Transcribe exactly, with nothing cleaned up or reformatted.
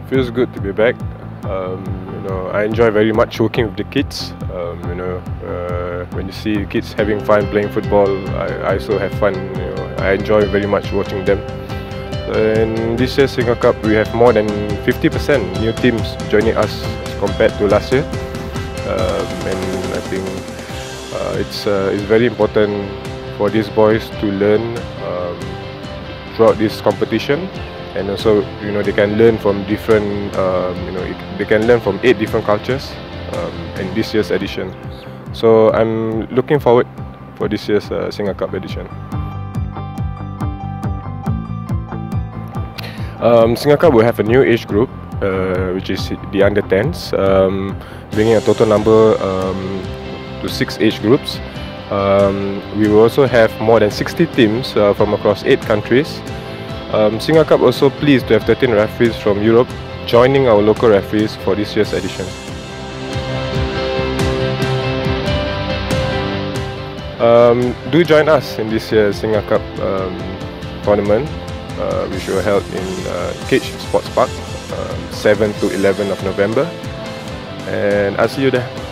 Feels good to be back. Um, you know, I enjoy very much working with the kids. Um, you know, uh, when you see kids having fun playing football, I, I also have fun. You know, I enjoy very much watching them. And this year's SingaCup, we have more than fifty percent new teams joining us compared to last year. Um, and I think uh, it's uh, it's very important for these boys to learn um, throughout this competition. And also, you know, they can learn from different, um, you know, they can learn from eight different cultures um, in this year's edition. So I'm looking forward for this year's uh, SingaCup edition. Um, SingaCup will have a new age group, uh, which is the under tens, um, bringing a total number um, to six age groups. Um, we will also have more than sixty teams uh, from across eight countries. Um, SingaCup also pleased to have thirteen referees from Europe joining our local referees for this year's edition. Um, do join us in this year's SingaCup um, tournament, uh, which will be held in uh, Cage Sports Park, um, seventh to eleventh of November, and I'll see you there.